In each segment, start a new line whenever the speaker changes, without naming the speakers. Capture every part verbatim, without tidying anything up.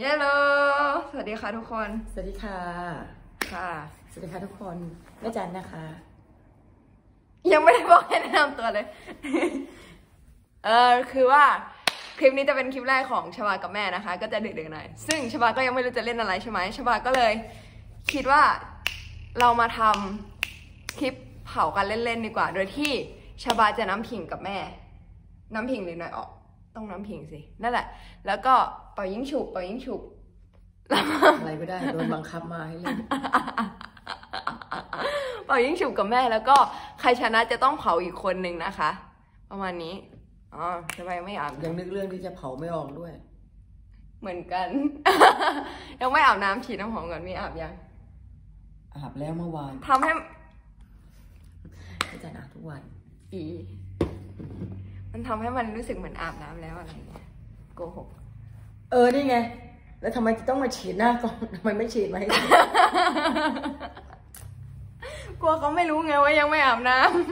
เฮลโลสวัสดีค่ะทุกคน
สวัสดีค่ะ
ค่ะ
สวัสดีค่ะทุกคนแม่จันนะคะ
ยังไม่ได้บอกให้แนะนำตัวเลย เออคือว่าคลิปนี้จะเป็นคลิปแรกของชบากับแม่นะคะก็จะดึกๆหน่อยซึ่งชบาก็ยังไม่รู้จะเล่นอะไรใช่ไหมชบาก็เลยคิดว่าเรามาทำคลิปเผากันเล่นๆดีกว่าโดยที่ชบาจะน้ำผิงกับแม่น้ำผิงหรือหน่อยออกต้องน้ำผิงสินั่นแหละแล้วก็เป่ายิงฉุบเป่ายิงฉุบ
อะไรก็ได้โดนบังคับมาให้เล่น
เป่ายิงฉุบกับแม่แล้วก็ใครชนะจะต้องเผาอีกคนหนึ่งนะคะประมาณนี้อ๋อทำไมไม่อาบ
ยังนึกเรื่องที่จะเผาไม่ออกด้วย
เหมือนกัน ยังไม่อาบน้ำฉีดน้ำหอมก่อนมีอาบยัง
อาบแล้วเมื่อวาน
ทำให้
ไม่จันอาบทุกวัน
อีมันทำให้มันรู้สึกเหมือนอาบน้ำแล้วอะไรเงี้ยโกหก
เออนี่ไงแล้วทำไมต้องมาฉีดหน้าก่อนทำไมไม่ฉีดมาให้
กลัวเขาไม่รู้ไงว่ายังไม่อาบน้ำ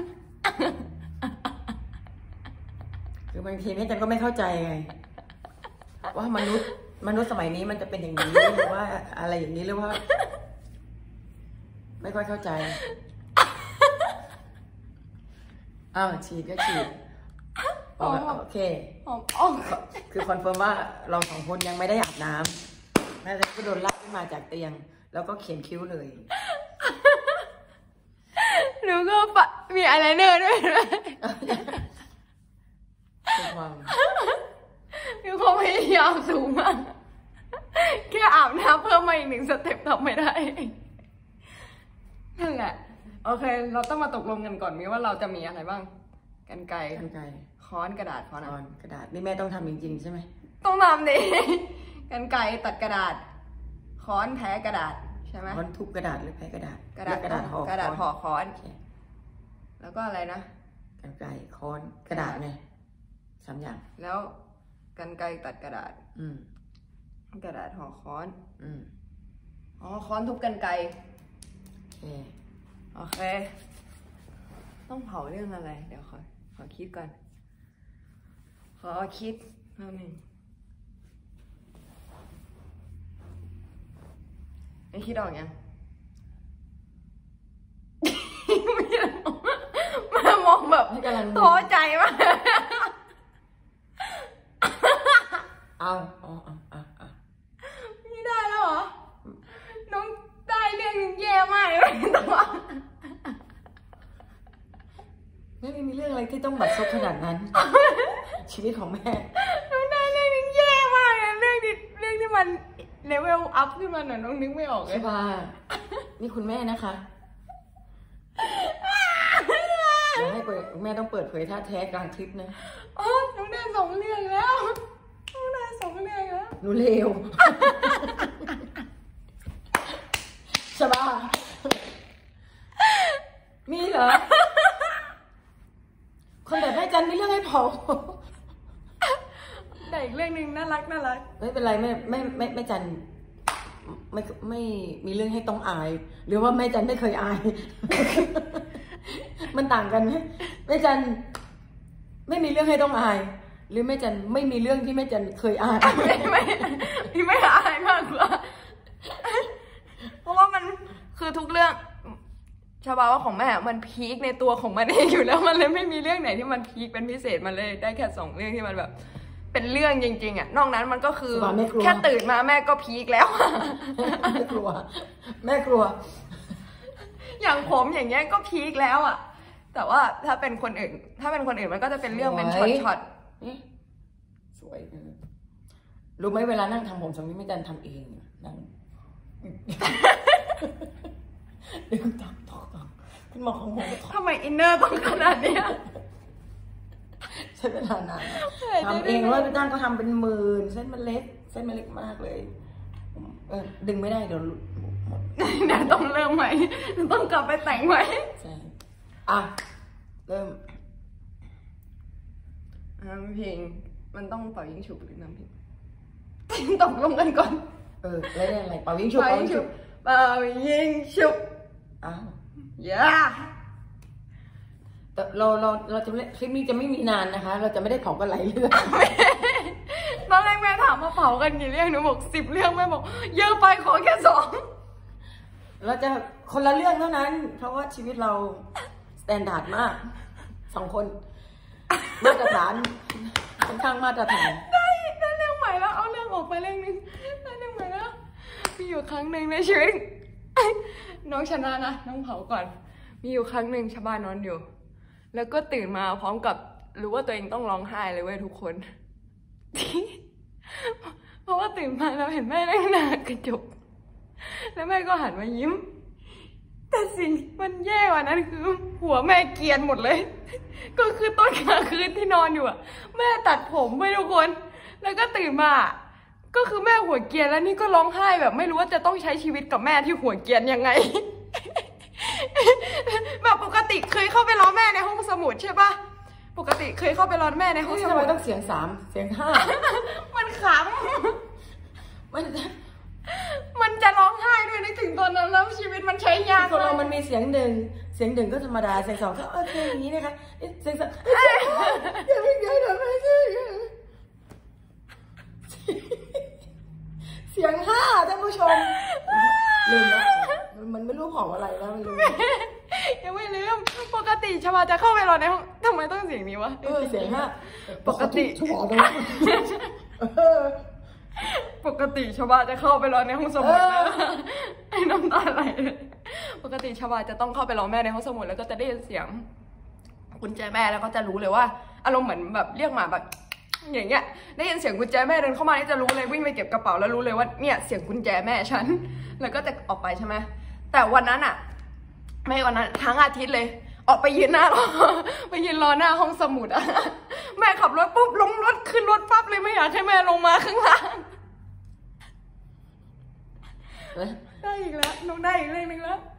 คือบางทีนี่จันก็ไม่เข้าใจไงว่ามนุษย์มนุษย์สมัยนี้มันจะเป็นอย่างนี้หรือว่าอะไรอย่างนี้หรือว่าไม่ค่อยเข้าใจอ้าวฉีดก็ฉีดโอเคคือคอนเฟิร์มว่าเราสองคนยังไม่ได้อาบน้ำแม่ก็โดนลากขึ้นมาจากเตียงแล้วก็เขียนคิ้วเลย
หนูก็ปะมีอะไรเนอร์ด้วย
เป็นความ
มีความพยายามสูงมากแค่อาบน้ำเพิ่มมาอีกหนึ่งสเต็ปทำไม่ได้นั่นแหละโอเคเราต้องมาตกลงกันก่อนมีว่าเราจะมีอะไรบ้างกรรไกร
กรรไกร
ค้อนกระดาษค้อน
กระดาษนี่แม่ต้องทำจริงๆใช่ไหม
ต้องทำดิกรรไกรตัดกระดาษค้อนแพ้กระดาษใช่ไหม
ค้อนทุบกระดาษหรือแพ้กระดาษ
กระดาษกระดาษห่อกระดาษห่อค้อนแล้วก็อะไรนะ
กรรไกรค้อนกระดาษไงสามอย่าง
แล้วกรรไกรตัดกระดาษ
อืม
กระดาษห่อค้อน
อืม
อ๋อค้อนทุบกรรไกร
โอเค
โอเคต้องเผาเรื่องอะไรเดี๋ยวขอขอคิดก่อนขอคิดแป๊บนึงไม่คิดออกยังแม่มองแบบท้อใจมาก
เอาเอาเอาเอาเอา
ไม่ได้แล้วเหรอน้องได้เรื่องแย่มากเลยแต่ว่า
แม่ไม่มีเรื่องอะไรที่ต้องบัดซบขนาดนั้นชีวิตของแม่
น้องได้เรื่องแย่มากเลยเรื่องที่เรื่องที่มันเลเวลอัพขึ้นมาหน่อยน้องนึกไม่ออกเลย
ว่านี่คุณแม่นะคะอย่าให้แม่ต้องเปิดเผยท่าแท้กลางคลิปนะ
อ๋อน้องได้สองเรื่องแล้วน้องได้สองเรื่องแล้ว
หนูเลวใช่ป่ะมีเหรอคนแบบแม่จันมีเรื่องให้เผา
แต่อีกเรื่องหนึ่งน่ารักน่ารัก
ไม่เป็นไรแม่แม่แม่แม่จันไม่ไม่มีเรื่องให้ต้องอายหรือว่าแม่จันไม่เคยอายมันต่างกันไหมแม่จันไม่มีเรื่องให้ต้องอายหรือแม่จันไม่มีเรื่องที่แม่จันเคยอาย
ไม่ไม่ไม่อายมากกว่าเพราะว่ามันคือทุกเรื่องชาวบ้านว่าของแม่มันพีคในตัวของมันเองอยู่แล้วมันเลยไม่มีเรื่องไหนที่มันพีคเป็นพิเศษมันเลยได้แค่สองเรื่องที่มันแบบเป็นเรื่องจริงๆอ่ะนอกนั้นมันก็คือแค่ตื่นมาแม่ก็พีคแล้ว
แม่กลัวแม่กลัว
อย่างผมอย่างเงี้ยก็พีคแล้วอ่ะแต่ว่าถ้าเป็นคนอื่นถ้าเป็นคนอื่นมันก็จะเป็นเรื่องเป็นช็อต
ๆสวยรู้ไหมเวลานั่งทำผมทรงนี้ไม่ดันทำเองนั่งเดี๋ยวตอกตอกตอกคุณหมอของผม
ทำไมอินเนอร์ต้องขนาดนี้
ใช้เวลานานทำเองว่าพี่ตั้งก็ทำเป็นหมื่นเส้นมันเล็กเส้นมันเล็กมากเลยเออดึงไม่ได้เดี๋ยว
เดี๋ยวต้องเริ่มใหม่ต้องกลับไปแต่งใหม่
ใช่อ่ะเริ่ม
น้ำพิงมันต้องเป่ายิงฉุบหรือน้ำพิงตกลงกันก่อน
เออแล้วอะไรเป่ายิงฉุบเป่ายิงฉุบ
เป่ายิงฉุบ
อ้าว
ย่า
เราเราเราจะคลิปนี้จะไม่มีนานนะคะเราจะไม่ได้เผากันไหลเลือด
ตอนแรกแม่ถามว่าเผากันกี่เรื่องหนูบอกสิบเรื่องแม่บอกเยอะไปขอแค่สอง
เราจะคนละเรื่องเท่านั้นเพราะว่าชีวิตเราสแตนดาร์ดมากสองคนมาตรฐานค่อนข้างมาตรฐาน
ได้ได้เรื่องใหม่แล้วเอาเรื่องออกไปเรื่องนึงได้เรื่องใหม่แล้วมีอยู่ครั้งหนึ่งในชีวิตน้องชนะนะน้องเผาก่อนมีอยู่ครั้งหนึ่งชาวบ้านนอนอยู่แล้วก็ตื่นมาพร้อมกับรู้ว่าตัวเองต้องร้องไห้เลยเว้ยทุกคนเพราะว่าตื่นมาแล้วเห็นแม่นั่งหน้ากระจกแล้วแม่ก็หันมายิ้มแต่สิ่งมันแย่กว่านั้นคือหัวแม่เกรียนหมดเลยก็คือตอนกลางคืนที่นอนอยู่อะแม่ตัดผมไปทุกคนแล้วก็ตื่นมาก็คือแม่หัวเกรียนแล้วนี่ก็ร้องไห้แบบไม่รู้ว่าจะต้องใช้ชีวิตกับแม่ที่หัวเกรียนยังไงแบบปกติเคยเข้าไปรอแม่ในห้องสมุดใช่ปะปกติเคยเข้าไปรอแม่ในห้องสมุด
ทำไมต้องเสียงสามเสียงห้า
มันขำมันจะมันจะร้องไห้ด้วยนึกถึงตอนนั้นแล้วชีวิตมันใช้ยาก
คนเรามันมีเสียงหนึ่งเสียงหนึ่งก็ธรรมดาเสียงสองก็โอเคอย่างนี้นะคะเสียงสามอย่าเพิ่งย้ายหน่อยไม่ใช่เสียงห้าท่านผู้ชมลืมแล้วมันไม่รู้ของอะไรแล้วมันลืม
ยังไม่ลืมปกติชาวาจะเข้าไปรอในห้องทำไมต้องเสียงนี้วะ
เออเสียงห้า
ปกติชวาปกติชาวาจะเข้าไปรอในห้องสมุดนะไอ้น้ำตาไหลปกติชาวาจะต้องเข้าไปรอแม่ในห้องสมุดแล้วก็จะได้ยินเสียงกุญแจแม่แล้วก็จะรู้เลยว่าอารมณ์เหมือนแบบเรียกมาแบบอย่างเงี้ยได้ยินเสียงกุญแจแม่เดินเข้ามานี่จะรู้เลยวิ่งไปเก็บกระเป๋าแล้วรู้เลยว่าเนี่ยเสียงกุญแจแม่ฉันแล้วก็จะออกไปใช่ไหมแต่วันนั้นอะไม่วันนั้นทั้งอาทิตย์เลยออกไปยืนหน้ารอไปยืนรอหน้าห้องสมุดอะแม่ขับรถปุ๊บลงรถขึ้นรถปั๊บเลยไม่อยากให้แม่ลงมาข้างล่างได้อีกแล้วน้องได้อีกเรื่องนึงแล้ว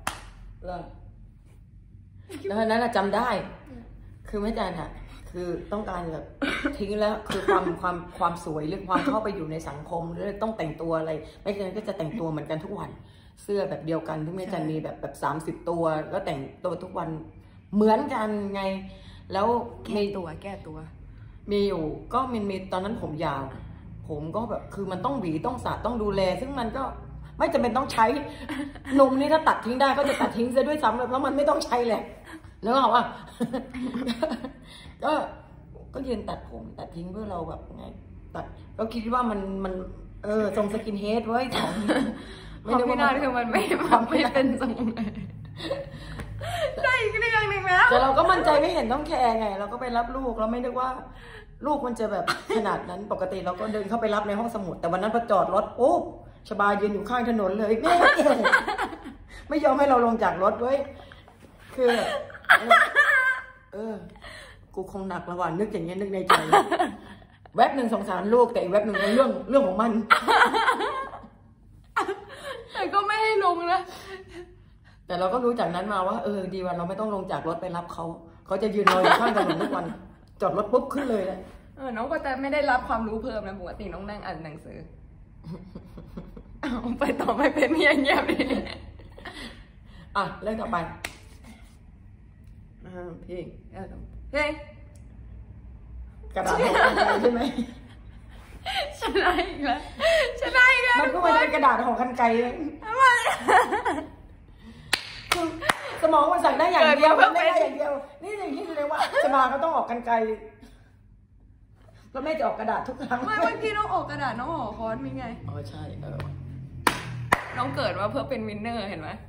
แล้วนั้นจำได้คือแม่จันอะคือต้องการแบบทิ้งแล้วคือความความความสวยหรือความเข้าไปอยู่ในสังคมหรือต้องแต่งตัวอะไรแม่จันก็จะแต่งตัวเหมือนกันทุกวันเสื้อแบบเดียวกันที่แม่จันมีแบบแบบสามสิบตัวก็แต่งตัวทุกวันเหมือนกันไงแล้ว
มีตัวแก้ตัว
มีอยู่ก็มันมีตอนนั้นผมยาวผมก็แบบคือมันต้องหวีต้องสระต้องดูแลซึ่งมันก็ไม่จำเป็นต้องใช้นมนี่ถ้าตัดทิ้งได้ก็จะตัดทิ้งซะด้วยซ้ำเพราะมันไม่ต้องใช้แหละแล้วก็ว่าก็ก็ยืนตัดผมตัดทิ้งเพื่อเราแบบไงตัดก็คิดว่ามันมันเออทรงสกินเฮดไว้ของ
ไม่ได้ว่าคือมันไม่ความไม่เป็นทรงได้อีกเรื่องหนึ่งแล้ว
แต่เราก็มั่นใจไม่เห็นต้องแคร์ไงเราก็ไปรับลูกเราไม่นึกว่าลูกมันจะแบบขนาดนั้นปกติเราก็เดินเข้าไปรับในห้องสมุดแต่วันนั้นพอจอดรถโอ้ชบายืนอยู่ข้างถนนเลยแม่ไม่ยอมให้เราลงจากรถด้วยคือเออกูคงหนักระหว่างนึกอย่างเงี้ยนึกในใจแวบหนึ่งสงสารลูกแต่อีกแวบหนึ่งเป็นเรื่องเรื่องของมัน
แต่ก็ไม่ให้ลงนะ
แต่เราก็รู้จากนั้นมาว่าเออดีวันเราไม่ต้องลงจากรถไปรับเขาเขาจะยืนรออยู่ข้างถนนทุกวันจอดรถปุ๊บขึ้นเลยเลย
เออน้องก็จะไม่ได้รับความรู้เพิ่มนะปกติน้องนั่งอ่านหนังสือเอาไปต่อไม่เป็นเงียบเงียบดิ
อ่ะเรื่องต่อไป
อ่าพี่เฮ้ย
กระดาษของกันไกรใช่ไหม
ชนะอีกแล้วชนะอีกแล้ว
มันก็ไม่ได้เป็นกระดาษของกันไกรเลยสมองมันสั่งได้อย่างเดียวไม่ได้อย่างเดียวนี่อย่างนี้เลยว่าสมาก็ต้องออกกันไกรแล้วแม่จะออกกระดาษทุกครั้ง
ไม่เมื่อกี้น้องออกกระดาษน้องออกค้อนมีไง
อ๋อใช่เออ
น้องเกิดมาเพื่อเป็นวินเนอร์เห็นไหม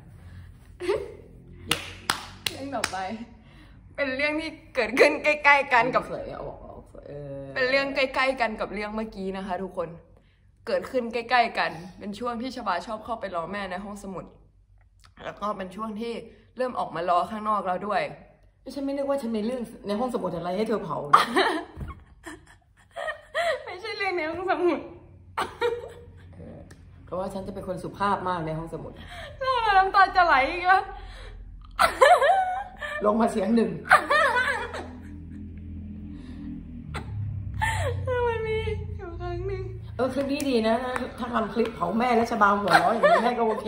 เรื่องต่อไปเป็นเรื่องที่เกิดขึ้นใกล้ๆกันกับเป็นเรื่องใกล้ๆกันกับเรื่องเมื่อกี้นะคะทุกคนเกิดขึ้นใกล้ๆกันเป็นช่วงที่ชบาชอบเข้าไปรอแม่ในห้องสมุดแล้วก็เป็นช่วงที่เริ่มออกมารอข้างนอกแล้วด้วย
ฉันไม่นึกว่าฉันมีเรื่องในห้องสมุดอะไรให้เธอเผา
ไม่ใช่เรื่องในห้องสมุด
เพราะว่าฉันจะเป็นคนสุภาพมากในห้องสมุด
แล้วน้ำตาจะไหลอีกแล้ว
ลงมาเสียงหนึ่ง
มันมีอยู่ครั้งหนึ่ง
เออคลิปนี้ดีนะถ้าทำคลิปเผาแม่และชบาหัวร้อนอย่างนี้แม่ก็โอเค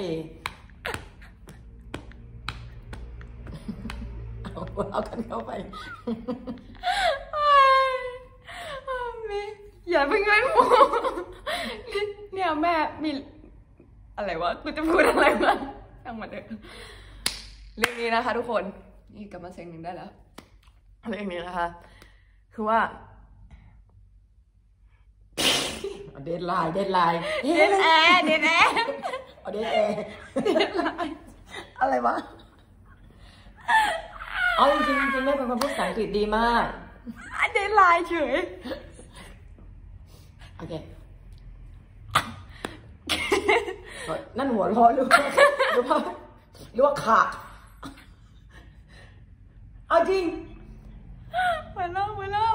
เอากันเข้าไป
อย่าเพิ่งเล่นมุกเนี่ยแม่มีอะไรวะกูจะพูดอะไรวะตั้งมาเถอะเรื่องนี้นะคะ ทุกคนนี่กลับมาเซ็งหนึ่งได้แล้วเรื่องนี้นะคะคือว่า
เดดไลน์เดดไลน์
เดดแอร์เดดแอร์
เอาเดดแอร์เดดไลน์อะไรวะเอาจริงจริงแม่เป็นคนพูดภาษาอังกฤษดีมาก
เดดไลน์เฉย
โอเคนั่นหัวร้อนหรือว่าหรือว่าหรือว่าขาดเอาจริง
มาเล่ามาเล่า